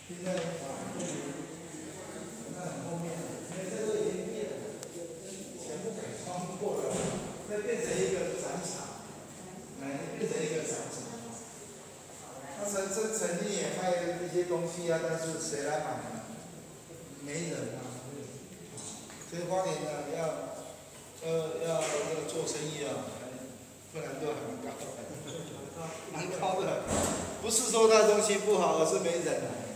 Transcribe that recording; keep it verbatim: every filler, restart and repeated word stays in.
现在啊，那很后面，因为这个已经变了，全部改装过了，再变成一个展场，来变成一个展场。他曾曾曾经也卖了一些东西啊，但是谁来买呢？没人啊。所以花莲呢，要呃要要做生意啊，不然都很高的，蛮高的。不是说他东西不好，而是没人啊。